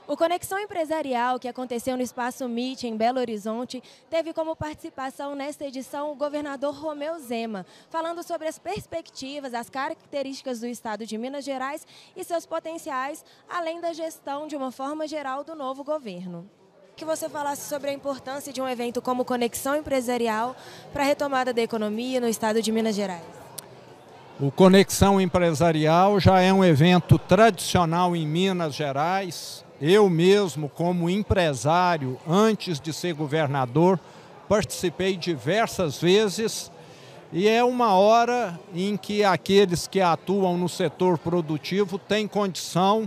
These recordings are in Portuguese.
O Conexão Empresarial, que aconteceu no Espaço MIT, em Belo Horizonte, teve como participação nesta edição o governador Romeu Zema, falando sobre as perspectivas, as características do estado de Minas Gerais e seus potenciais, além da gestão de uma forma geral do novo governo. Que você falasse sobre a importância de um evento como Conexão Empresarial para a retomada da economia no estado de Minas Gerais. O Conexão Empresarial já é um evento tradicional em Minas Gerais. Eu mesmo, como empresário, antes de ser governador, participei diversas vezes e é uma hora em que aqueles que atuam no setor produtivo têm condição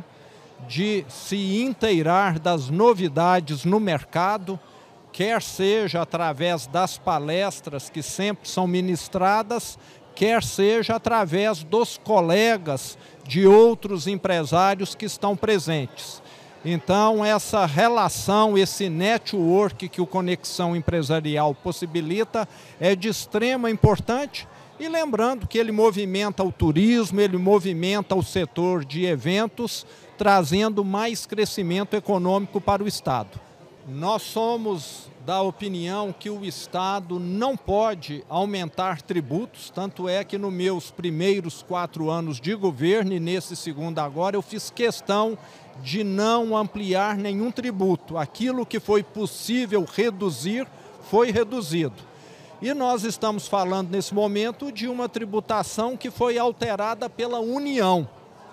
de se inteirar das novidades no mercado, quer seja através das palestras que sempre são ministradas, quer seja através dos colegas de outros empresários que estão presentes. Então, essa relação, esse network que o Conexão Empresarial possibilita é de extrema importância. E lembrando que ele movimenta o turismo, ele movimenta o setor de eventos, trazendo mais crescimento econômico para o Estado. Nós somos da opinião que o Estado não pode aumentar tributos, tanto é que nos meus primeiros 4 anos de governo e nesse segundo agora eu fiz questão de não ampliar nenhum tributo. Aquilo que foi possível reduzir, foi reduzido. E nós estamos falando nesse momento de uma tributação que foi alterada pela União.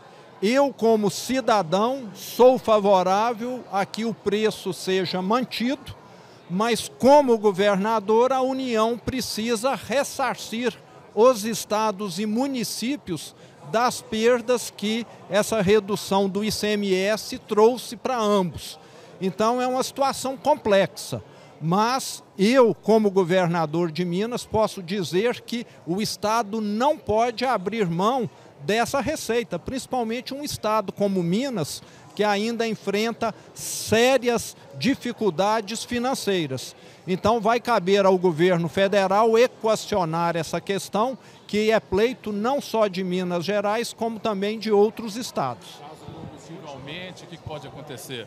Eu, como cidadão, sou favorável a que o preço seja mantido, mas como governador, a União precisa ressarcir os estados e municípios das perdas que essa redução do ICMS trouxe para ambos. Então é uma situação complexa, mas eu, como governador de Minas, posso dizer que o Estado não pode abrir mão dessa receita, principalmente um estado como Minas, que ainda enfrenta sérias dificuldades financeiras. Então vai caber ao governo federal equacionar essa questão, que é pleito não só de Minas Gerais, como também de outros estados. Caso o combustível aumente, o que pode acontecer?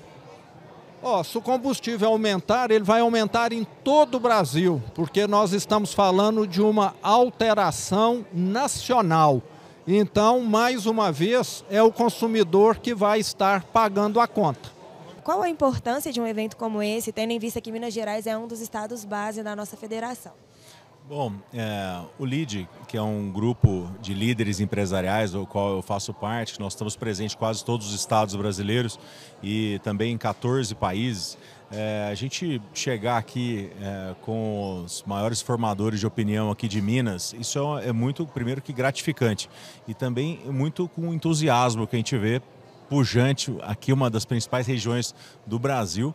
Se o combustível aumentar, ele vai aumentar em todo o Brasil, porque nós estamos falando de uma alteração nacional. Então, mais uma vez, é o consumidor que vai estar pagando a conta. Qual a importância de um evento como esse, tendo em vista que Minas Gerais é um dos estados base da nossa federação? Bom, o LIDE, que é um grupo de líderes empresariais, do qual eu faço parte, nós estamos presentes em quase todos os estados brasileiros e também em 14 países. A gente chegar aqui com os maiores formadores de opinião aqui de Minas, isso é muito, primeiro, que gratificante e também muito com entusiasmo que a gente vê pujante aqui, uma das principais regiões do Brasil.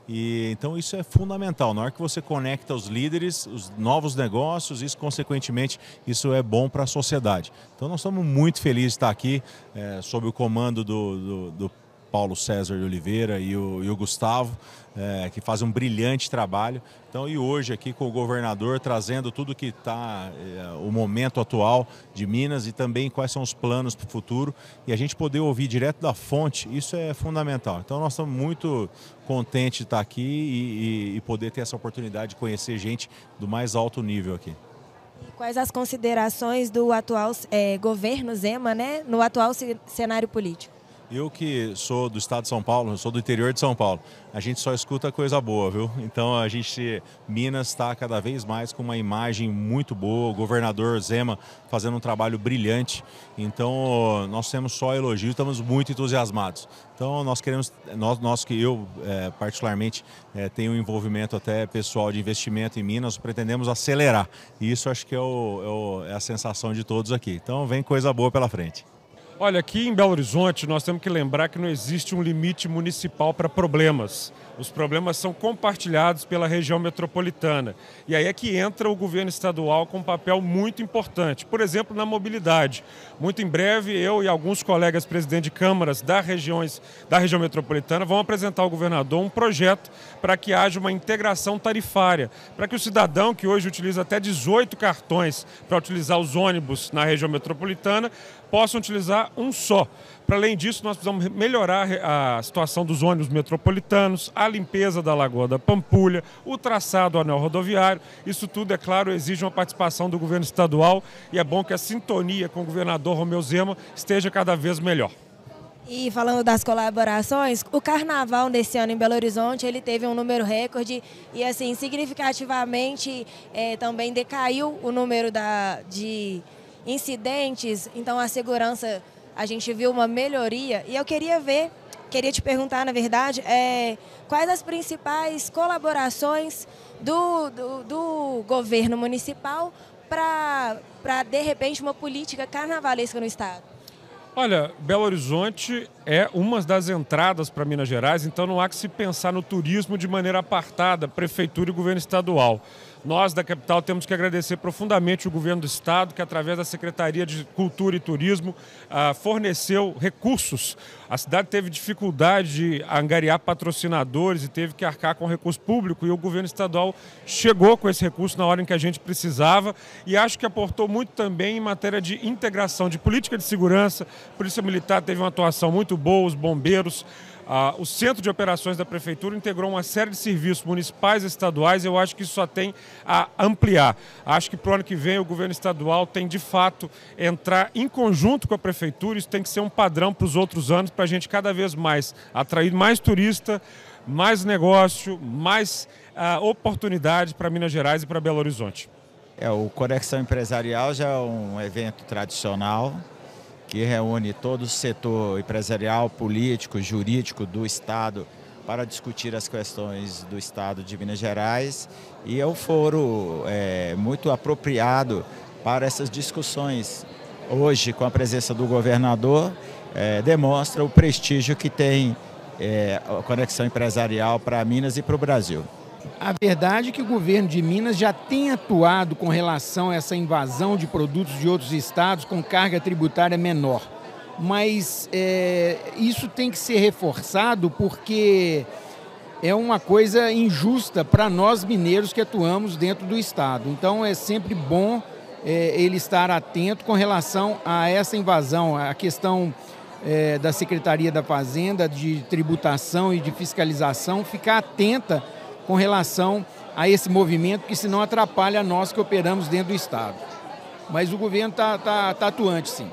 E então isso é fundamental. Na hora que você conecta os líderes, os novos negócios, isso consequentemente isso é bom para a sociedade. Então nós estamos muito felizes de estar aqui sob o comando do Paulo César de Oliveira e o Gustavo, que fazem um brilhante trabalho. Então, e hoje aqui com o governador trazendo tudo que está o momento atual de Minas e também quais são os planos para o futuro. E a gente poder ouvir direto da fonte, isso é fundamental. Então nós estamos muito contentes de estar aqui e poder ter essa oportunidade de conhecer gente do mais alto nível aqui. E quais as considerações do atual governo Zema, no atual cenário político? Eu que sou do estado de São Paulo, eu sou do interior de São Paulo, a gente só escuta coisa boa, viu? Então Minas está cada vez mais com uma imagem muito boa, o governador Zema fazendo um trabalho brilhante, então nós temos só elogio, estamos muito entusiasmados. Então nós queremos, que eu particularmente tenho um envolvimento até pessoal de investimento em Minas, pretendemos acelerar, e isso acho que é a sensação de todos aqui. Então vem coisa boa pela frente. Olha, aqui em Belo Horizonte nós temos que lembrar que não existe um limite municipal para problemas. Os problemas são compartilhados pela região metropolitana. E aí é que entra o governo estadual com um papel muito importante. Por exemplo, na mobilidade. Muito em breve, eu e alguns colegas presidentes de câmaras da região metropolitana vão apresentar ao governador um projeto para que haja uma integração tarifária, para que o cidadão que hoje utiliza até 18 cartões para utilizar os ônibus na região metropolitana possam utilizar um só. Para além disso, nós precisamos melhorar a situação dos ônibus metropolitanos, a limpeza da Lagoa da Pampulha, o traçado do anel rodoviário. Isso tudo, é claro, exige uma participação do governo estadual e é bom que a sintonia com o governador Romeu Zema esteja cada vez melhor. E falando das colaborações, o carnaval desse ano em Belo Horizonte, ele teve um número recorde e, assim, significativamente também decaiu o número de incidentes. Então, a segurança, a gente viu uma melhoria. E eu queria te perguntar, na verdade, quais as principais colaborações do governo municipal para, de repente, uma política carnavalesca no estado? Olha, Belo Horizonte é uma das entradas para Minas Gerais, então não há que se pensar no turismo de maneira apartada, prefeitura e governo estadual. Nós, da capital, temos que agradecer profundamente o governo do estado, que através da Secretaria de Cultura e Turismo forneceu recursos. A cidade teve dificuldade de angariar patrocinadores e teve que arcar com recurso público, e o governo estadual chegou com esse recurso na hora em que a gente precisava, e acho que aportou muito também em matéria de integração de política de segurança. A Polícia Militar teve uma atuação muito boa, os bombeiros. O Centro de Operações da Prefeitura integrou uma série de serviços municipais e estaduais, e eu acho que isso só tem a ampliar. Acho que para o ano que vem o governo estadual tem, de fato, entrar em conjunto com a Prefeitura. Isso tem que ser um padrão para os outros anos, para a gente cada vez mais atrair mais turista, mais negócio, mais oportunidade para Minas Gerais e para Belo Horizonte. O Conexão Empresarial já é um evento tradicional, que reúne todo o setor empresarial, político, jurídico do Estado para discutir as questões do Estado de Minas Gerais, e é um foro muito apropriado para essas discussões. Hoje, com a presença do governador, demonstra o prestígio que tem a Conexão Empresarial para Minas e para o Brasil. A verdade é que o governo de Minas já tem atuado com relação a essa invasão de produtos de outros estados com carga tributária menor. Mas isso tem que ser reforçado porque é uma coisa injusta para nós mineiros que atuamos dentro do estado. Então é sempre bom ele estar atento com relação a essa invasão, a questão da Secretaria da Fazenda, de tributação e de fiscalização, ficar atenta com relação a esse movimento, que senão atrapalha nós que operamos dentro do estado. Mas o governo está atuante, sim.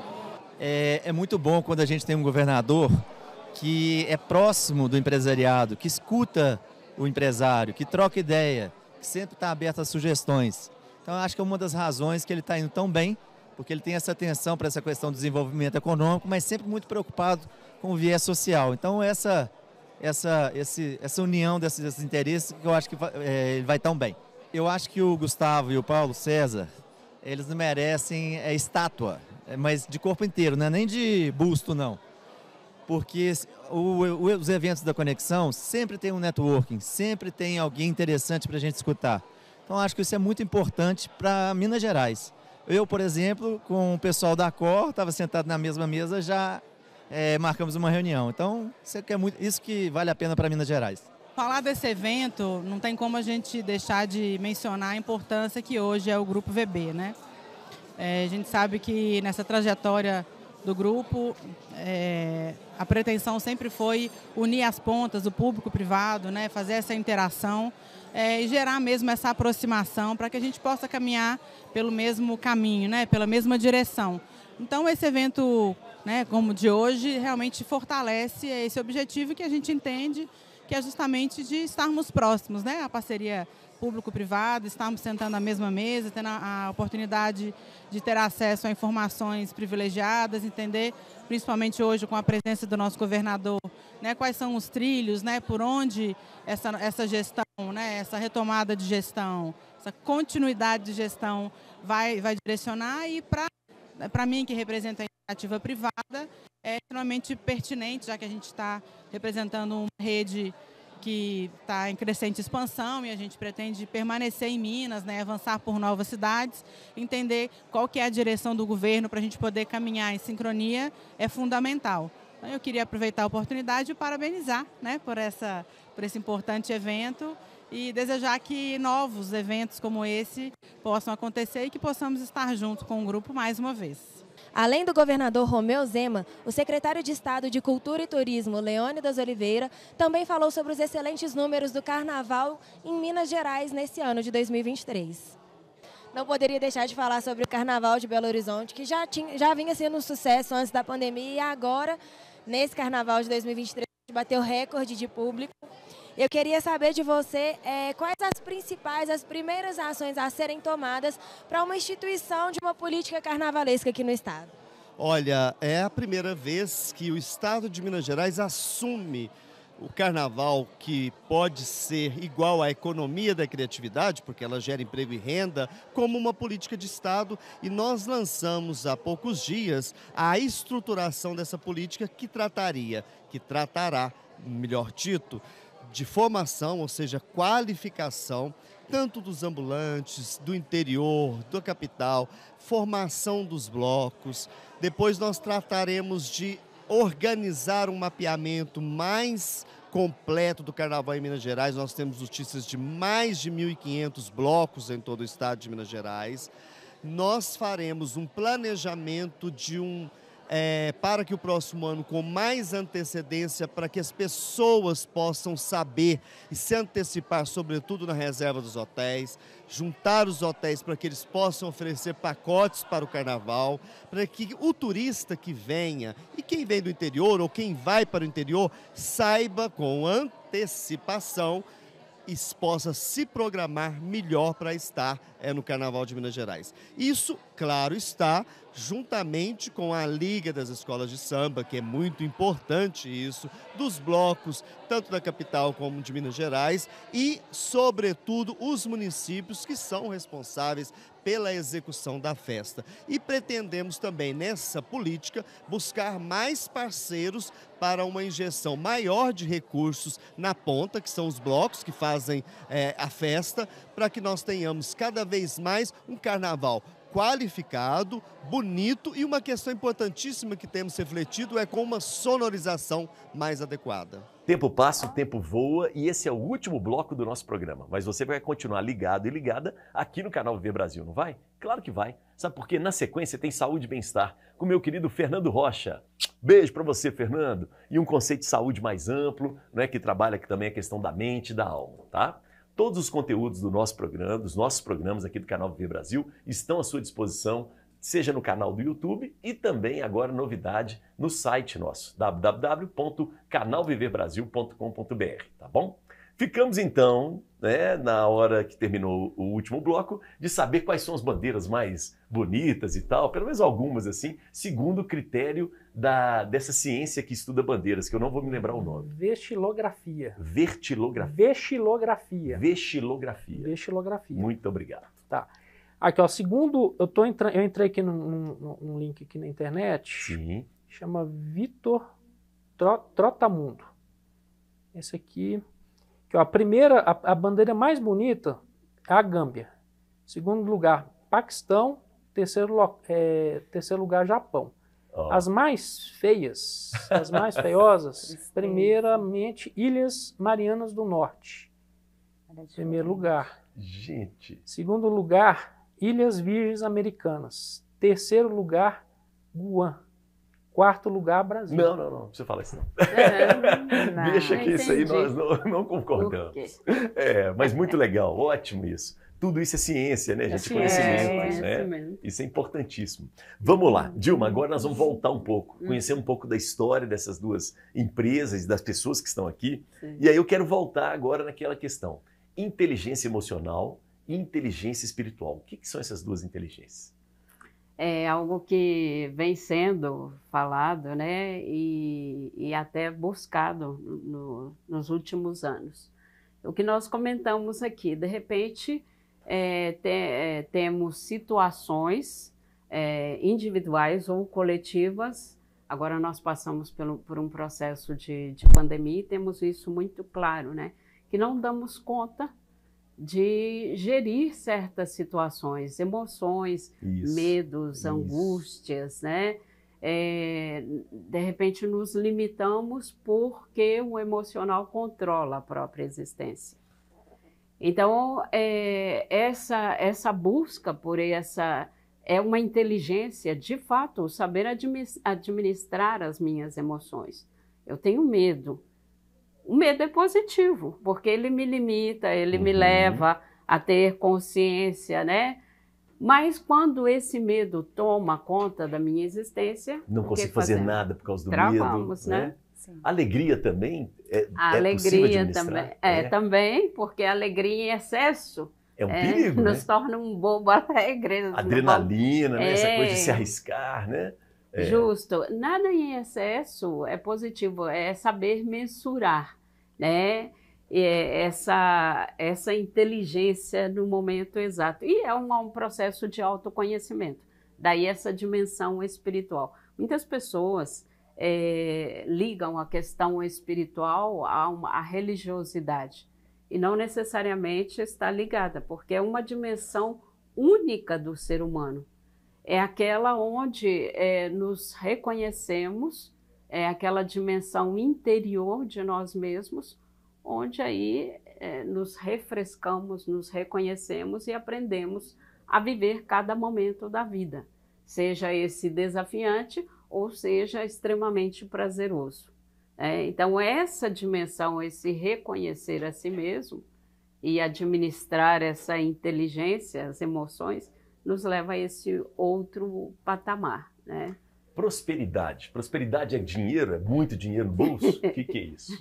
É muito bom quando a gente tem um governador que é próximo do empresariado, que escuta o empresário, que troca ideia, que sempre está aberto a sugestões. Então, acho que é uma das razões que ele está indo tão bem, porque ele tem essa atenção para essa questão do desenvolvimento econômico, mas sempre muito preocupado com o viés social. Então, essa união desses interesses, que eu acho que ele vai tão bem. Eu acho que o Gustavo e o Paulo César, eles não merecem estátua, mas de corpo inteiro, não é nem de busto, não. Porque os eventos da Conexão sempre tem um networking, sempre tem alguém interessante para a gente escutar. Então, acho que isso é muito importante para Minas Gerais. Eu, por exemplo, com o pessoal da COR, estava sentado na mesma mesa, já marcamos uma reunião. Então, isso que vale a pena para Minas Gerais. Falar desse evento, não tem como a gente deixar de mencionar a importância que hoje é o Grupo VB, né? A gente sabe que nessa trajetória do grupo, a pretensão sempre foi unir as pontas, o público privado, né? Fazer essa interação e gerar mesmo essa aproximação para que a gente possa caminhar pelo mesmo caminho, né? Pela mesma direção. Então, esse evento, né, como o de hoje, realmente fortalece esse objetivo que a gente entende que é justamente de estarmos próximos, né? A parceria público-privada, estarmos sentando na mesma mesa, tendo a oportunidade de ter acesso a informações privilegiadas, entender, principalmente hoje com a presença do nosso governador, né, quais são os trilhos, né, por onde essa gestão, né, essa retomada de gestão, essa continuidade de gestão vai direcionar, e para mim, que representa a iniciativa privada, é extremamente pertinente, já que a gente está representando uma rede que está em crescente expansão e a gente pretende permanecer em Minas, né, avançar por novas cidades, entender qual que é a direção do governo para a gente poder caminhar em sincronia é fundamental. Então, eu queria aproveitar a oportunidade e parabenizar, né, por esse importante evento e desejar que novos eventos como esse possam acontecer e que possamos estar junto com o grupo mais uma vez. Além do governador Romeu Zema, o secretário de Estado de Cultura e Turismo, Leônidas Oliveira, também falou sobre os excelentes números do Carnaval em Minas Gerais nesse ano de 2023. Não poderia deixar de falar sobre o Carnaval de Belo Horizonte, que já vinha sendo um sucesso antes da pandemia e agora, nesse Carnaval de 2023, bateu recorde de público. Eu queria saber de você quais as primeiras ações a serem tomadas para uma instituição de uma política carnavalesca aqui no estado. Olha, é a primeira vez que o estado de Minas Gerais assume o carnaval, que pode ser igual à economia da criatividade, porque ela gera emprego e renda, como uma política de estado. E nós lançamos há poucos dias a estruturação dessa política que tratará, melhor dito, de formação, ou seja, qualificação, tanto dos ambulantes, do interior, da capital, formação dos blocos. Depois nós trataremos de organizar um mapeamento mais completo do Carnaval em Minas Gerais. Nós temos notícias de mais de 1.500 blocos em todo o estado de Minas Gerais. Nós faremos um planejamento para que o próximo ano, com mais antecedência, para que as pessoas possam saber e se antecipar, sobretudo na reserva dos hotéis, juntar os hotéis para que eles possam oferecer pacotes para o carnaval, para que o turista que venha, e quem vem do interior ou quem vai para o interior, saiba com antecipação e possa se programar melhor para estar no Carnaval de Minas Gerais. Isso, claro, está juntamente com a Liga das Escolas de Samba, que é muito importante isso, dos blocos, tanto da capital como de Minas Gerais, e, sobretudo, os municípios que são responsáveis pela execução da festa. E pretendemos também, nessa política, buscar mais parceiros para uma injeção maior de recursos na ponta, que são os blocos que fazem a festa, para que nós tenhamos cada vez mais um carnaval qualificado, bonito, e uma questão importantíssima que temos refletido é com uma sonorização mais adequada. Tempo passa, o tempo voa e esse é o último bloco do nosso programa. Mas você vai continuar ligado e ligada aqui no canal Viver Brasil, não vai? Claro que vai. Sabe por quê? Na sequência tem saúde e bem-estar com o meu querido Fernando Rocha. Beijo para você, Fernando. E um conceito de saúde mais amplo, né, que trabalha aqui também a questão da mente e da alma, tá? Todos os conteúdos do nosso programa, dos nossos programas aqui do canal Viver Brasil estão à sua disposição, seja no canal do YouTube e também agora novidade no site nosso, www.canalviverbrasil.com.br, tá bom? Ficamos então, né, na hora que terminou o último bloco, de saber quais são as bandeiras mais bonitas e tal, pelo menos algumas assim, segundo o critério dessa ciência que estuda bandeiras, que eu não vou me lembrar o nome. Vestilografia. Vestilografia. Vestilografia. Muito obrigado. Tá. Aqui, ó, segundo, eu entrei aqui num link aqui na internet. Sim. Chama Vitor Trotamundo. Esse aqui, que ó, a bandeira mais bonita é a Gâmbia. Segundo lugar, Paquistão. Terceiro lugar, Japão. Oh. As mais feias, as mais feiosas, primeiramente, Ilhas Marianas do Norte. Primeiro lugar. Gente. Segundo lugar, Ilhas Virgens Americanas. Terceiro lugar, Guam. Quarto lugar, Brasil. Não precisa falar isso não. Deixa que isso aí nós não concordamos. Mas muito legal, ótimo isso. Tudo isso é ciência, né, gente? Conhecimento, né? Isso é importantíssimo. Vamos lá, Dilma, agora nós vamos voltar um pouco, conhecer um pouco da história dessas duas empresas e das pessoas que estão aqui. Sim. E aí eu quero voltar agora naquela questão. Inteligência emocional e inteligência espiritual. O que são essas duas inteligências? É algo que vem sendo falado, né, e até buscado nos últimos anos. O que nós comentamos aqui, de repente, temos situações individuais ou coletivas. Agora nós passamos por um processo de pandemia e temos isso muito claro, né, que não damos conta de gerir certas situações, emoções, medos, angústias, né? De repente nos limitamos porque o emocional controla a própria existência. Então, essa busca por essa é uma inteligência, de fato, saber administrar as minhas emoções. Eu tenho medo. O medo é positivo, porque ele me limita, ele me leva a ter consciência, né? Mas quando esse medo toma conta da minha existência... Não consigo fazer nada por causa do Travamos, medo. né? Alegria também A alegria também, também, porque a alegria em excesso é um perigo, nos né? torna um bobo alegre. Adrenalina, né? Essa coisa de se arriscar, né? Justo. Nada em excesso é positivo, é saber mensurar, né? Essa inteligência no momento exato. E é um processo de autoconhecimento. Daí essa dimensão espiritual. Muitas pessoas ligam a questão espiritual à religiosidade. E não necessariamente está ligada, porque é uma dimensão única do ser humano. É aquela onde nos reconhecemos, é aquela dimensão interior de nós mesmos, onde aí nos refrescamos, nos reconhecemos e aprendemos a viver cada momento da vida, seja esse desafiante ou seja extremamente prazeroso. Então essa dimensão, esse reconhecer a si mesmo e administrar essa inteligência, as emoções, nos leva a esse outro patamar, né? Prosperidade. Prosperidade é dinheiro? É muito dinheiro no bolso? O que é isso?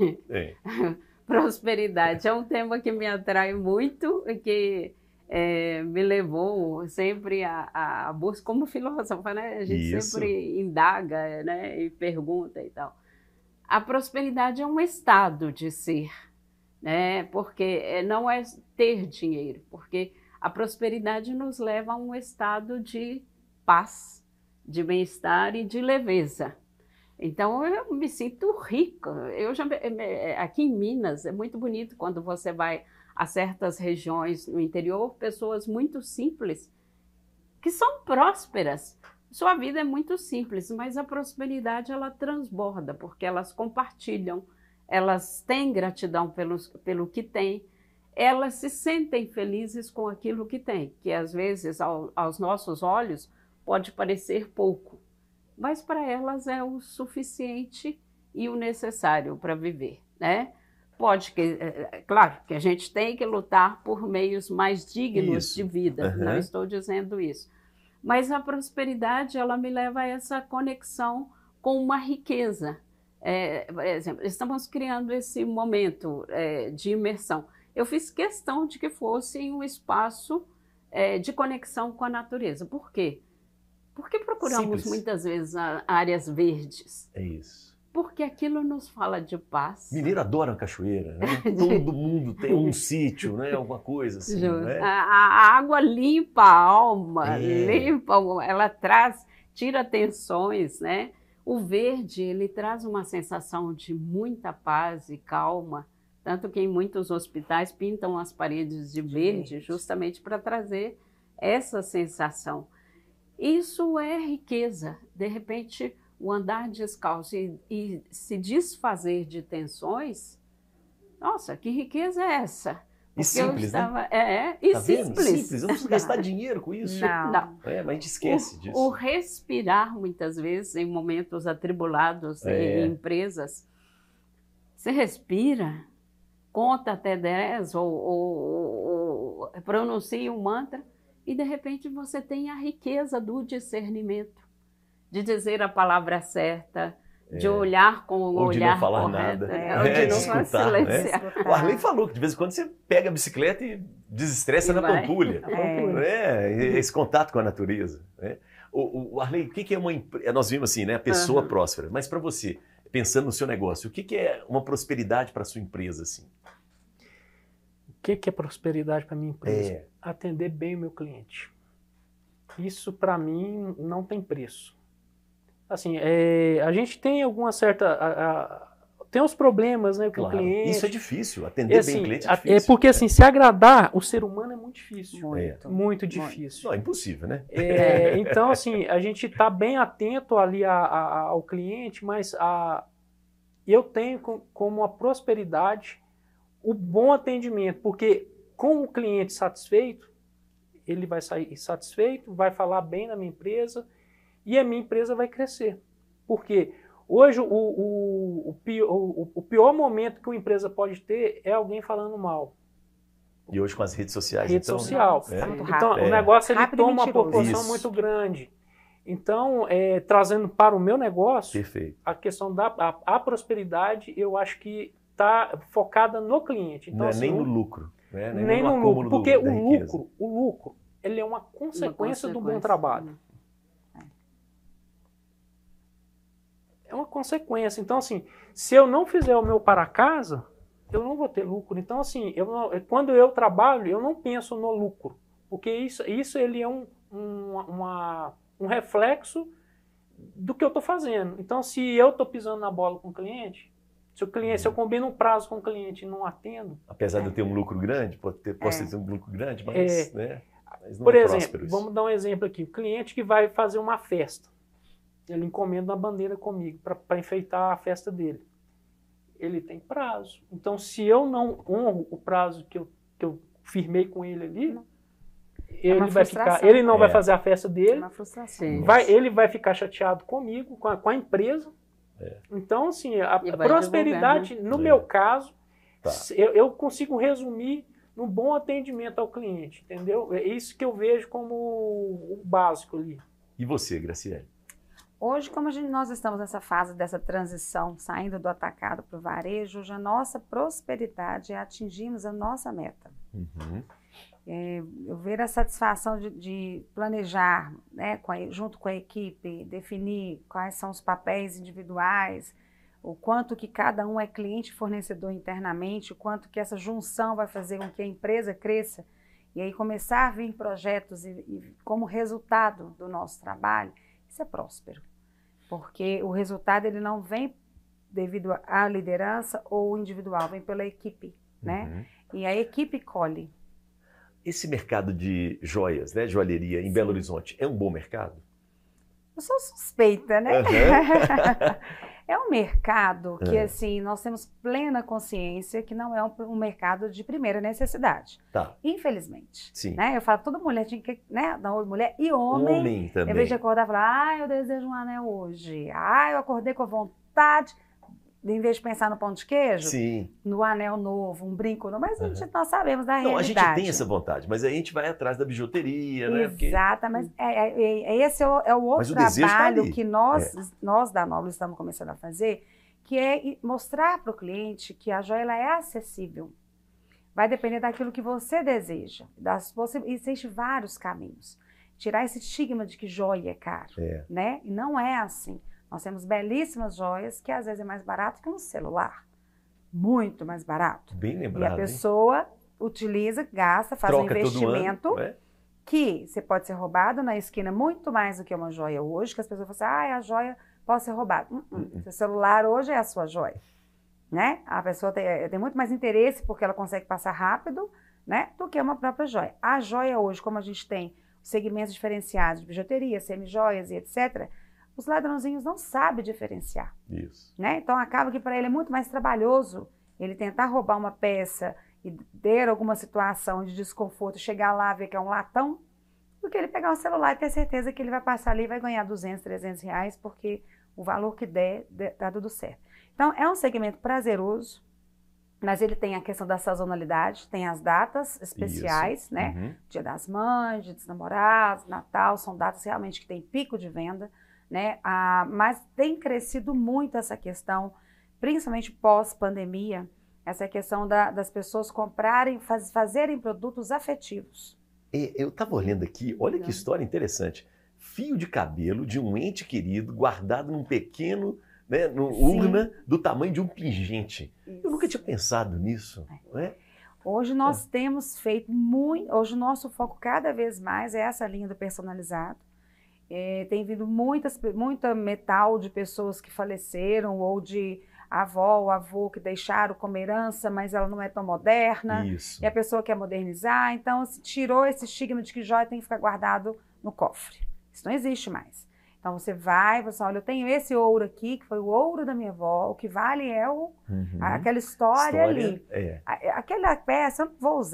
Prosperidade é um tema que me atrai muito e que me levou sempre a busca como filósofa, né? A gente sempre indaga, né? E pergunta e tal. A prosperidade é um estado de ser, né? Porque não é ter dinheiro, porque a prosperidade nos leva a um estado de paz, de bem-estar e de leveza. Então, eu me sinto rica. Aqui em Minas, é muito bonito quando você vai a certas regiões no interior, pessoas muito simples, que são prósperas. Sua vida é muito simples, mas a prosperidade, ela transborda, porque elas compartilham, elas têm gratidão pelo que têm, elas se sentem felizes com aquilo que têm, que às vezes, aos nossos olhos, pode parecer pouco, mas para elas é o suficiente e o necessário para viver, né? Claro que a gente tem que lutar por meios mais dignos de vida, não estou dizendo isso. Mas a prosperidade, ela me leva a essa conexão com uma riqueza. Por exemplo, estamos criando esse momento de imersão. Eu fiz questão de que fosse um espaço de conexão com a natureza. Por quê? Porque procuramos muitas vezes áreas verdes. É isso. Porque aquilo nos fala de paz. Mineiro adora cachoeira, né? Todo mundo tem um sítio, né? Alguma coisa assim. Né? A água limpa a alma, ela tira tensões, né? O verde, ele traz uma sensação de muita paz e calma, tanto que em muitos hospitais pintam as paredes de verde justamente para trazer essa sensação. Isso é riqueza. De repente, o andar descalço e se desfazer de tensões, nossa, que riqueza é essa? E simples, né? E simples. Simples, eu não preciso gastar dinheiro com isso. Não. Mas a gente esquece disso. O respirar, muitas vezes, em momentos atribulados em empresas, você respira, conta até 10 ou pronuncia um mantra e, de repente, você tem a riqueza do discernimento, de dizer a palavra certa, de olhar com o olhar correto. Ou de não falar nada. Ou de não escutar, silenciar. Né? O Arley falou que de vez em quando você pega a bicicleta e desestressa na pampulha. Esse contato com a natureza. Né? O Arley, o que é uma empresa? Nós vimos assim, né? A pessoa próspera. Mas para você, pensando no seu negócio, o que é uma prosperidade para a sua empresa? Assim? O que é prosperidade para a minha empresa? Atender bem o meu cliente. Isso, para mim, não tem preço. Assim, a gente tem alguma certa... tem uns problemas, né, com o cliente. Isso é difícil, atender bem o cliente é difícil. Porque, assim, se agradar o ser humano é muito difícil. Muito difícil. Não, é impossível, né? Então, assim, a gente está bem atento ali ao cliente, mas eu tenho como a prosperidade o bom atendimento, porque com o cliente satisfeito, ele vai sair satisfeito, vai falar bem da minha empresa e a minha empresa vai crescer. Porque hoje o pior momento que uma empresa pode ter é alguém falando mal. E hoje com as redes sociais. Rede social. Então o negócio ele toma uma proporção muito grande. Então, trazendo para o meu negócio, perfeito, a questão a prosperidade, eu acho que está focada no cliente. Então, não é assim, nem no lucro. Né? Nem no lucro, porque o lucro ele é uma consequência do bom trabalho. É uma consequência. Então, assim, se eu não fizer o meu para casa, eu não vou ter lucro. Então, assim, quando eu trabalho, eu não penso no lucro, porque isso ele é um reflexo do que eu estou fazendo. Então, se eu estou pisando na bola com o cliente, se eu combino um prazo com o cliente e não atendo... Apesar de eu ter um lucro grande, posso ter um lucro grande, mas, mas não por é exemplo, vamos dar um exemplo aqui. O cliente que vai fazer uma festa, ele encomenda uma bandeira comigo para enfeitar a festa dele. Ele tem prazo. Então, se eu não honro o prazo que eu firmei com ele ali... Ele não vai fazer a festa dele, ele vai ficar chateado comigo, com a empresa. Então, assim, a prosperidade, no meu caso, eu consigo resumir no bom atendimento ao cliente, entendeu? É isso que eu vejo como o básico ali. E você, Graciele? Hoje, como nós estamos nessa fase dessa transição, saindo do atacado para o varejo, hoje a nossa prosperidade é atingirmos a nossa meta. Eu ver a satisfação de planejar, né, junto com a equipe, definir quais são os papéis individuais, o quanto que cada um é cliente e fornecedor internamente, o quanto que essa junção vai fazer com que a empresa cresça, e aí começar a vir projetos e como resultado do nosso trabalho, isso é próspero. Porque o resultado ele não vem devido à liderança ou individual, vem pela equipe, né? E a equipe colhe. Esse mercado de joias, né, joalheria em Belo Horizonte, é um bom mercado? Eu sou suspeita, né? É um mercado que, assim, nós temos plena consciência que não é um mercado de primeira necessidade. Infelizmente. Sim. Né? Eu falo, toda mulher tinha que, né? Mulher e homem também. Em vez de acordar e falar, eu desejo um anel hoje. Eu acordei com vontade. Em vez de pensar no pão de queijo, no anel novo, um brinco novo, mas nós sabemos da realidade. A gente tem essa vontade, mas aí a gente vai atrás da bijuteria, né? Exato, mas esse é o outro trabalho que nós da Noble estamos começando a fazer, que é mostrar para o cliente que a joia ela é acessível. Vai depender daquilo que você deseja. Existem vários caminhos. Tirar esse estigma de que joia é caro, né? E não é assim. Nós temos belíssimas joias que às vezes é mais barato que um celular. Muito mais barato. Bem lembrado, e a pessoa utiliza, gasta, faz um investimento todo ano, que você pode ser roubado na esquina muito mais do que uma joia hoje, que as pessoas falam assim, a joia pode ser roubada. Seu celular hoje é a sua joia. Né? A pessoa tem muito mais interesse porque ela consegue passar rápido, né, do que uma própria joia. A joia hoje, como a gente tem segmentos diferenciados de bijuteria, semi-joias e etc., os ladrãozinhos não sabem diferenciar. Isso. Né? Então acaba que para ele é muito mais trabalhoso ele tentar roubar uma peça e ter alguma situação de desconforto, chegar lá, ver que é um latão, do que ele pegar um celular e ter certeza que ele vai passar ali e vai ganhar 200, 300 reais, porque o valor que der, tá tudo certo. Então é um segmento prazeroso, mas ele tem a questão da sazonalidade, tem as datas especiais, né? Dia das Mães, Dia dos Namorados, Natal, são datas realmente que tem pico de venda. Né? Mas tem crescido muito essa questão, principalmente pós-pandemia, essa questão das pessoas comprarem, fazerem produtos afetivos. Eu estava olhando aqui, olha que história interessante. Fio de cabelo de um ente querido guardado num pequeno, né, urna do tamanho de um pingente. Eu nunca tinha pensado nisso. Né? Hoje nós temos feito muito, hoje o nosso foco cada vez mais é essa linha do personalizado. Tem vindo muita metal de pessoas que faleceram ou de avó ou avô que deixaram como herança, mas ela não é tão moderna. E a pessoa quer modernizar. Então, tirou esse estigma de que joia tem que ficar guardado no cofre. Isso não existe mais. Então, você vai, você olha, eu tenho esse ouro aqui, que foi o ouro da minha avó, o que vale é aquela história ali. Aquela peça eu não vou usar.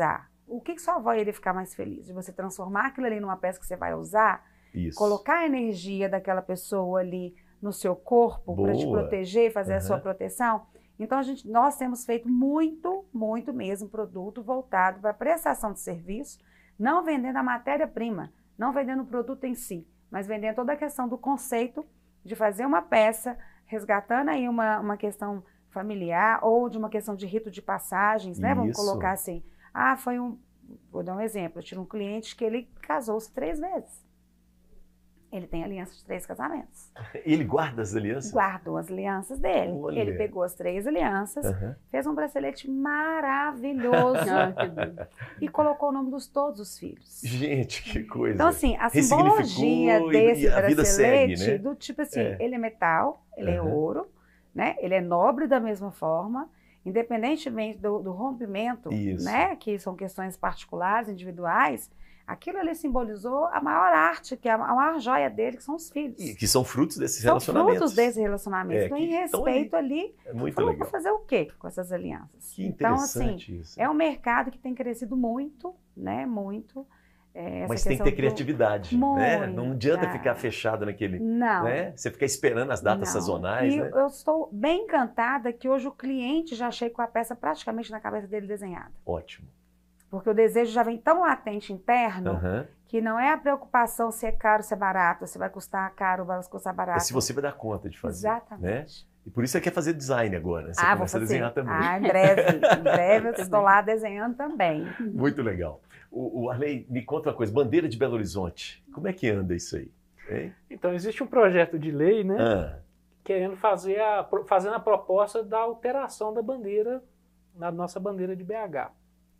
o que sua avó iria ficar mais feliz? De você transformar aquilo ali numa peça que você vai usar, Isso. colocar a energia daquela pessoa ali no seu corpo para te proteger, fazer a sua proteção. Então, nós temos feito muito mesmo produto voltado para prestação de serviço, não vendendo a matéria-prima, não vendendo o produto em si, mas vendendo toda a questão do conceito de fazer uma peça, resgatando aí uma questão familiar ou de uma questão de rito de passagens, né? Vamos colocar assim, vou dar um exemplo, eu tive um cliente que ele casou-se 3 vezes. Ele tem aliança de 3 casamentos. Ele guarda as alianças? Guardou as alianças dele. Olha. Ele pegou as 3 alianças, fez um bracelete maravilhoso e colocou o nome de todos os filhos. Gente, que coisa. Então, assim, a simbologia desse bracelete, segue, né? do tipo assim, ele é metal, ele é ouro, né? Ele é nobre da mesma forma, independentemente do rompimento, né? Que são questões particulares, individuais. Aquilo ali simbolizou a maior arte, que é a maior joia dele, que são os filhos. E que são frutos desses relacionamentos. São frutos desse relacionamento. Então, em respeito ali, muito legal. Para fazer o quê com essas alianças? Que interessante então, assim, isso. é um mercado que tem crescido muito, né? Muito. Mas tem que ter criatividade, né? Não adianta ficar fechado naquele... Não. Né? Você ficar esperando as datas sazonais, e né? eu estou bem encantada que hoje o cliente já chega com a peça praticamente na cabeça dele desenhada. Ótimo. Porque o desejo já vem tão latente interno que não é a preocupação se é caro, se é barato, se vai custar caro, vai custar barato. É se você vai dar conta de fazer. Exatamente. Né? E por isso você quer fazer design agora, né? Você começa a desenhar também. Em breve eu estou lá desenhando também. Muito legal. O Arley, me conta uma coisa, bandeira de Belo Horizonte, como é que anda isso aí? Hein? Então, existe um projeto de lei, né? Querendo fazendo a proposta da alteração da bandeira, na nossa bandeira de BH.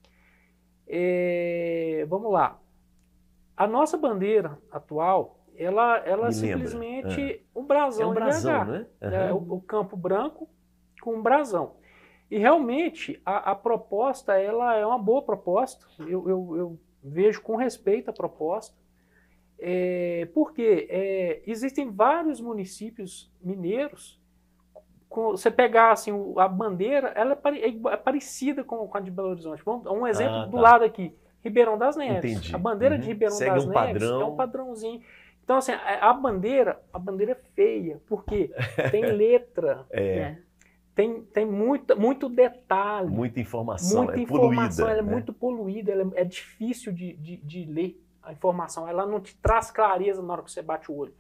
Vamos lá. A nossa bandeira atual, ela é simplesmente um brasão, de BH. Né? O campo branco com um brasão. E realmente a proposta, ela é uma boa proposta. Eu vejo com respeito a proposta. Porque existem vários municípios mineiros. Você pegar assim, a bandeira, ela é parecida com a de Belo Horizonte. Um exemplo do lado aqui, Ribeirão das Neves. Entendi. A bandeira de Ribeirão das Neves é um padrãozinho. Então, assim, a bandeira é feia, porque tem letra, tem muito detalhe. Muita informação, poluída. Ela é né? muito poluída, ela é difícil de ler a informação. Ela não te traz clareza na hora que você bate o olho.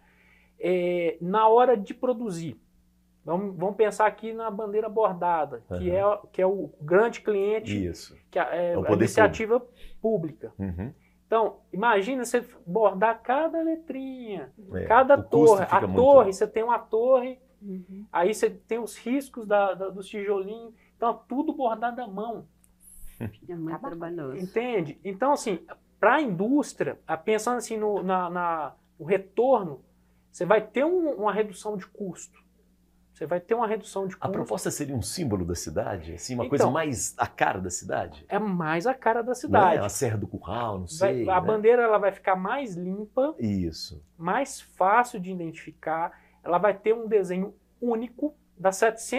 Na hora de produzir, vamos pensar aqui na bandeira bordada, que é o grande cliente, que é a iniciativa pública. Então, imagina você bordar cada letrinha, cada torre. A torre, você tem uma torre, aí você tem os riscos dos tijolinhos, então tudo bordado à mão. É muito trabalhoso. Entende? Então, assim, para a indústria, pensando assim no retorno, você vai ter uma redução de custo. Você vai ter uma redução de custo. A proposta seria um símbolo da cidade? Assim, uma coisa mais a cara da cidade? É mais a cara da cidade. A Serra do Curral, não sei. A bandeira ela vai ficar mais limpa. Isso. Mais fácil de identificar. Ela vai ter um desenho único das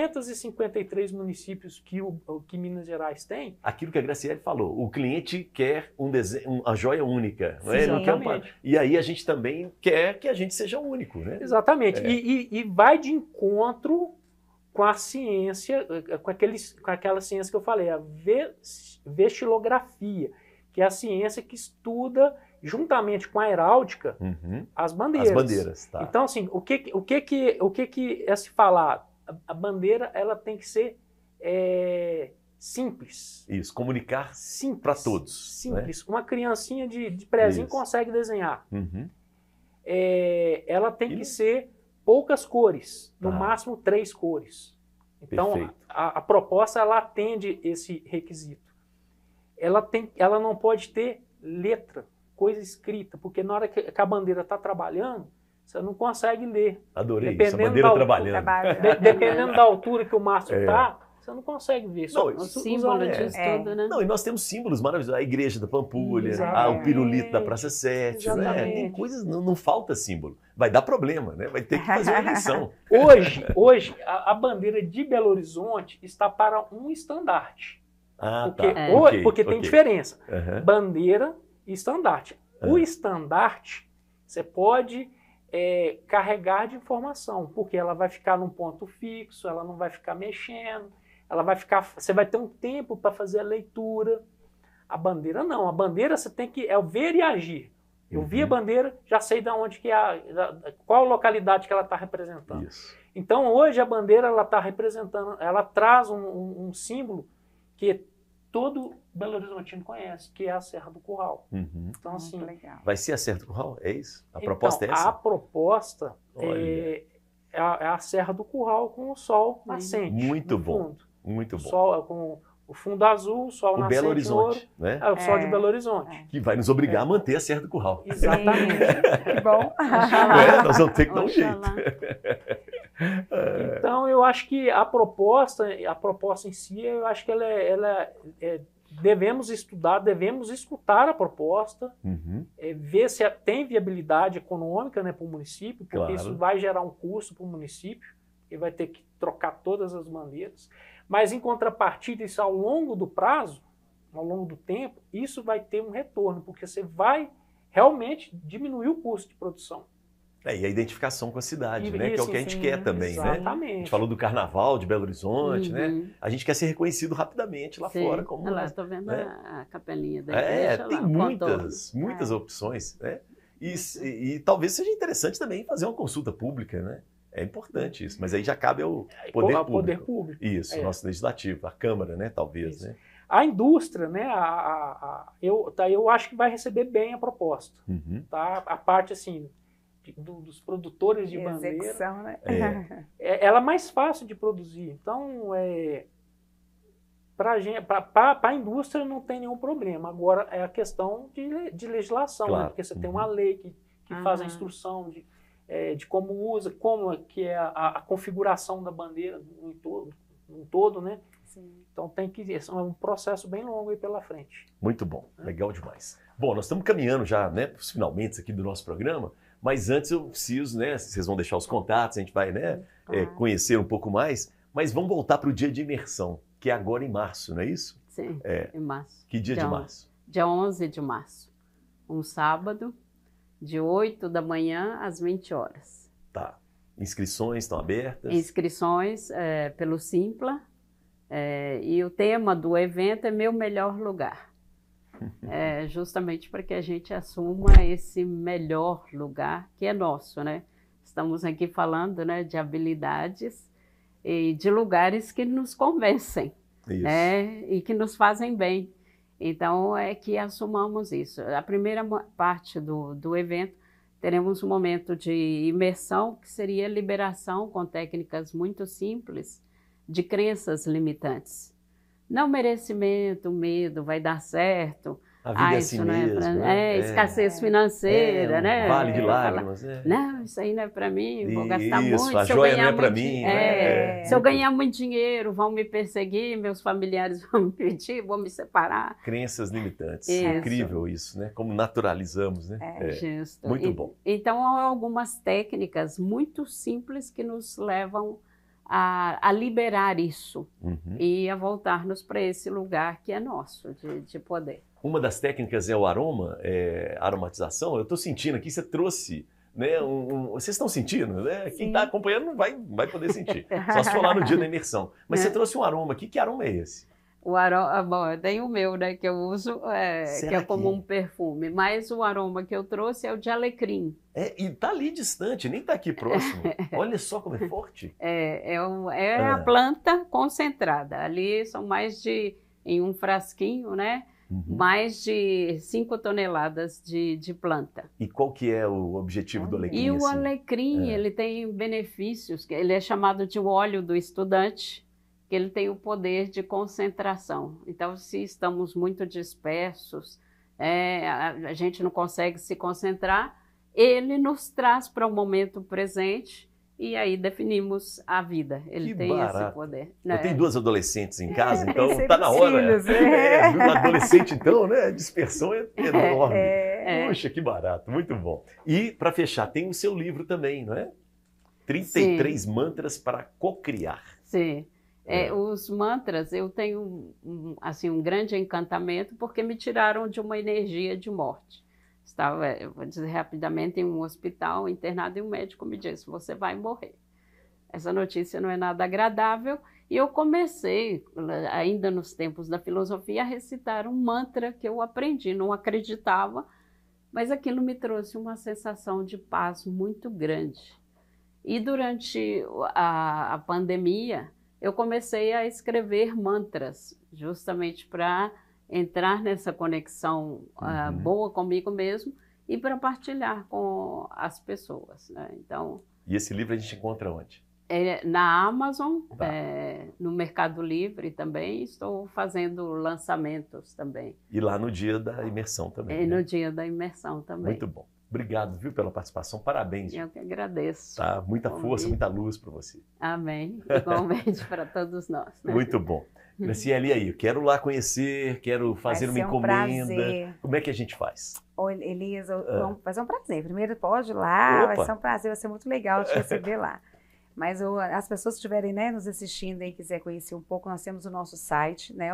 753 municípios que Minas Gerais tem. Aquilo que a Graciele falou, o cliente quer a joia única. Não é? Exatamente. E aí a gente também quer que a gente seja único. Né? Exatamente. E vai de encontro com a ciência, com aquela ciência que eu falei, a vestilografia, que é a ciência que estuda, juntamente com a heráldica, as bandeiras. As bandeiras, tá. Então, assim, o que é se falar? A bandeira ela tem que ser simples. Isso, comunicar para todos. Simples. Né? Uma criancinha de prézinho consegue desenhar. Ela tem que ser poucas cores, no máximo 3 cores. Então, a proposta ela atende esse requisito. Ela não pode ter letra, coisa escrita, porque na hora que a bandeira está trabalhando, você não consegue ler. Adorei isso, a bandeira trabalhando. Dependendo da altura que o mastro está, você não consegue ver. O símbolo disso tudo, né? Não, e nós temos símbolos maravilhosos. A igreja da Pampulha, o pirulito da Praça 7. Né? Tem coisas, não falta símbolo. Vai dar problema, né? Vai ter que fazer uma eleição. Hoje a bandeira de Belo Horizonte está para um estandarte. Ah, porque tem diferença. Bandeira e estandarte. O estandarte, você pode carregar de informação, porque ela vai ficar num ponto fixo, ela não vai ficar mexendo, você vai ter um tempo para fazer a leitura. A bandeira não. A bandeira você tem que ver e agir. Eu vi a bandeira, já sei de onde que qual localidade que ela está representando. Isso. Então hoje a bandeira ela está representando, ela traz um símbolo que todo Belo Horizontino conhece, que é a Serra do Curral. Então assim, vai ser a Serra do Curral? É isso? A proposta é essa? A proposta é a Serra do Curral com o sol nascente. Muito bom. Muito bom. Sol com o fundo azul, o sol nascente, Belo Horizonte, ouro, né? É o sol de Belo Horizonte. Que vai nos obrigar a manter a Serra do Curral. Exatamente. Que bom. Nós vamos ter que dar um jeito. Então, eu acho que a proposta em si, eu acho que devemos estudar, devemos escutar a proposta, ver se tem viabilidade econômica, né, para o município, porque isso vai gerar um custo para o município, e vai ter que trocar todas as bandeiras. Mas, em contrapartida, isso ao longo do prazo, ao longo do tempo, isso vai ter um retorno, porque você vai realmente diminuir o custo de produção. E a identificação com a cidade, né? Que é o que a gente quer também, exatamente. né? A gente falou do Carnaval de Belo Horizonte, né? A gente quer ser reconhecido rapidamente lá fora. Como, lá, estou vendo a capelinha da igreja. Tem muitas opções, né? E talvez seja interessante também fazer uma consulta pública, né? É importante isso, mas aí já cabe ao poder público. Isso, o nosso legislativo, a Câmara, né? Talvez, né? A indústria, né? Eu acho que vai receber bem a proposta, tá? A parte assim dos produtores de bandeira, né? Ela é mais fácil de produzir. Então, para a indústria não tem nenhum problema. Agora é a questão de legislação, né? Porque você tem uma lei que faz a instrução de como usa, como que é a configuração da bandeira no todo, né? Sim. Então é um processo bem longo aí pela frente. Muito bom, legal demais. Bom, nós estamos caminhando já, né, para os finalmente aqui do nosso programa, mas antes eu preciso, né, vocês vão deixar os contatos, a gente vai, né, conhecer um pouco mais, mas vamos voltar para o dia de imersão, que é agora em março, não é isso? Sim, em março. Que dia de março? Dia 11 de março, um sábado, de 8 da manhã às 20 horas. Tá. Inscrições estão abertas? Inscrições pelo Simpla, e o tema do evento é Meu Melhor Lugar. Justamente para que a gente assuma esse melhor lugar que é nosso, né? Estamos aqui falando, né, de habilidades e de lugares que nos convencem, e que nos fazem bem. Então, é que assumamos isso. A primeira parte do evento, teremos um momento de imersão, que seria liberação com técnicas muito simples de crenças limitantes. Não merecimento, medo, vai dar certo. A vida é assim mesmo. Escassez financeira, né? Vale de lágrimas. Não, isso aí não é para mim, vou gastar muito. A joia não é para mim. Se eu ganhar muito dinheiro, vão me perseguir, meus familiares vão me pedir, vão me separar. Crenças limitantes. Incrível isso, né? Como naturalizamos, né? Justo. Muito bom. Então, há algumas técnicas muito simples que nos levam a liberar isso e a voltar-nos para esse lugar que é nosso, de poder. Uma das técnicas é o aromatização. Eu estou sentindo aqui, você trouxe, né? Vocês estão sentindo, né? Quem está acompanhando não vai poder sentir. Só se for lá no dia da imersão. Mas você trouxe um aroma aqui. Que aroma é esse? O aroma, bom, tem o meu, né, que eu uso, que é como um perfume, mas o aroma que eu trouxe é o de alecrim. E tá ali distante, nem tá aqui próximo. Olha só como é forte. A planta concentrada. Ali são em um frasquinho, né, mais de 5 toneladas de planta. E qual que é o objetivo do alecrim? E o alecrim, ele tem benefícios, ele é chamado de óleo do estudante, que ele tem o poder de concentração. Então, se estamos muito dispersos, a gente não consegue se concentrar, ele nos traz para o momento presente e aí definimos a vida. Ele tem esse poder. Né? Eu tenho 2 adolescentes em casa, então está na hora. Adolescente, então, né? A dispersão é enorme. Puxa, que barato, muito bom. E, para fechar, tem o seu livro também, não é? 33 mantras para cocriar. Sim. Os mantras, eu tenho assim, um grande encantamento porque me tiraram de uma energia de morte. Estava, eu vou dizer rapidamente, em um hospital internado e um médico me disse, você vai morrer. Essa notícia não é nada agradável e eu comecei, ainda nos tempos da filosofia, a recitar um mantra que eu aprendi, não acreditava, mas aquilo me trouxe uma sensação de paz muito grande. E durante a pandemia, eu comecei a escrever mantras, justamente para entrar nessa conexão boa comigo mesmo e para partilhar com as pessoas, né? Então, e esse livro a gente encontra onde? Na Amazon, no Mercado Livre também, estou fazendo lançamentos também. E lá no dia da imersão também. No dia da imersão também. Muito bom. Obrigado, viu, pela participação. Parabéns. Eu que agradeço. Tá? Muita força, muita luz para você. Amém. Igualmente para todos nós. Né? Muito bom. Graciela, e aí? Eu quero lá conhecer, quero fazer uma encomenda. Prazer. Como é que a gente faz? Oi, Elias, vai ser um prazer. Primeiro pode ir lá, vai ser um prazer, vai ser muito legal te receber lá. Mas as pessoas que estiverem, né, nos assistindo e quiser conhecer um pouco, nós temos o nosso site, né, o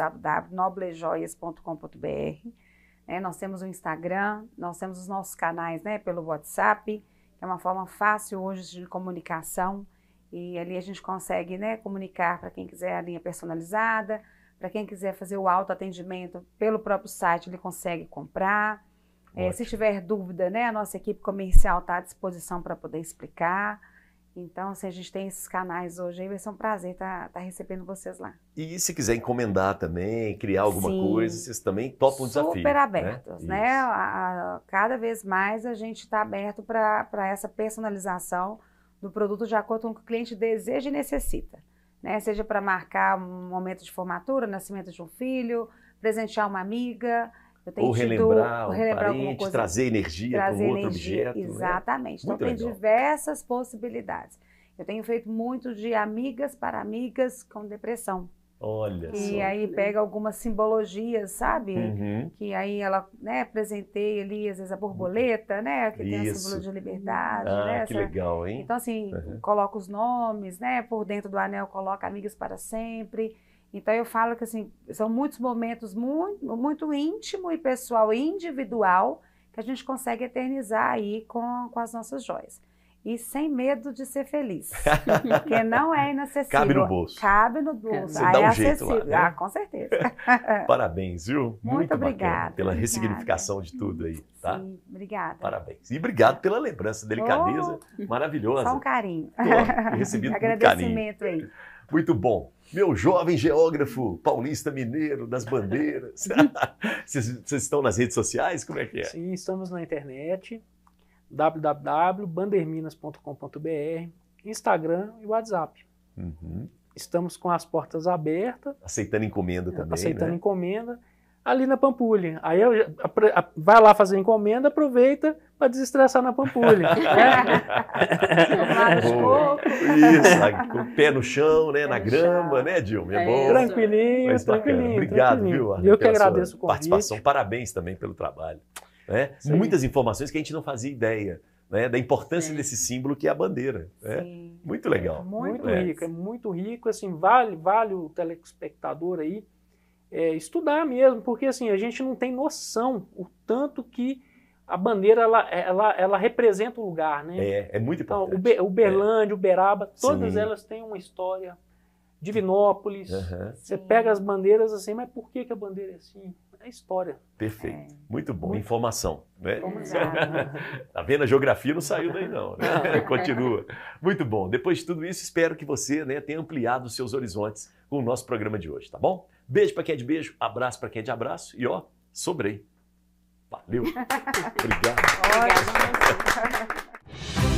www.noblejoias.com.br. Nós temos o Instagram, nós temos os nossos canais, né, pelo WhatsApp, que é uma forma fácil hoje de comunicação. E ali a gente consegue, né, comunicar para quem quiser a linha personalizada, para quem quiser fazer o autoatendimento pelo próprio site, ele consegue comprar. Se tiver dúvida, né, a nossa equipe comercial está à disposição para poder explicar. Então, assim, a gente tem esses canais hoje, aí vai ser um prazer estar recebendo vocês lá. E se quiser encomendar também, criar alguma coisa, vocês também topam o desafio. Super abertos, né? Cada vez mais a gente está aberto para essa personalização do produto de acordo com o que o cliente deseja e necessita. Né? Seja para marcar um momento de formatura, nascimento de um filho, presentear uma amiga. Ou relembrar um parente, trazer energia para um outro objeto. Exatamente. Né? Então tem diversas possibilidades. Eu tenho feito muito de amigas para amigas com depressão. Olha só. E aí pega algumas simbologias, sabe? Que aí ela, né, presenteia ali, às vezes a borboleta, né? Que tem o símbolo de liberdade. Né? Que legal, hein? Então assim, coloca os nomes, né? Por dentro do anel coloca amigas para sempre. Então eu falo que assim, são muitos momentos muito íntimo e pessoal e individual que a gente consegue eternizar aí com as nossas joias. E sem medo de ser feliz, porque não é inacessível. Cabe no bolso. Cabe no bolso. Você dá um jeito lá, né? Com certeza. Parabéns, viu? Muito obrigada. Pela ressignificação de tudo aí, tá? Sim, obrigada. Parabéns. E obrigado pela lembrança, delicadeza maravilhosa. Só um carinho. Recebido com agradecimento aí. Muito bom. Meu jovem geógrafo paulista mineiro das bandeiras. Vocês estão nas redes sociais? Como é que é? Sim, estamos na internet, www.banderminas.com.br, Instagram e WhatsApp. Estamos com as portas abertas. Aceitando encomenda também, aceitando né? encomenda. Ali na Pampulha. Aí vai lá fazer encomenda, aproveita para desestressar na Pampulha. Isso, com o pé no chão, né, na grama, né, Dilma? É bom. Tranquilinho, tranquilinho. Obrigado, viu, Arlen, eu que agradeço o convite. Participação. Parabéns também pelo trabalho. Né? Muitas informações que a gente não fazia ideia, né, da importância desse símbolo que é a bandeira. Né? Muito legal. Muito rico, é muito rico. Assim, vale o telespectador aí estudar mesmo, porque assim, a gente não tem noção o tanto que a bandeira ela representa o lugar, né? É muito importante. Então, Uberlândia, Uberaba, todas elas têm uma história. Divinópolis, você pega as bandeiras assim, mas por que a bandeira é assim? É história. Perfeito. Muito bom. Informação. Né? Tá vendo? A geografia não saiu daí não. Né? Continua. Muito bom. Depois de tudo isso, espero que você, né, tenha ampliado os seus horizontes com o nosso programa de hoje, tá bom? Beijo para quem é de beijo, abraço para quem é de abraço e ó, sobrei. Valeu. Obrigado. Obrigada.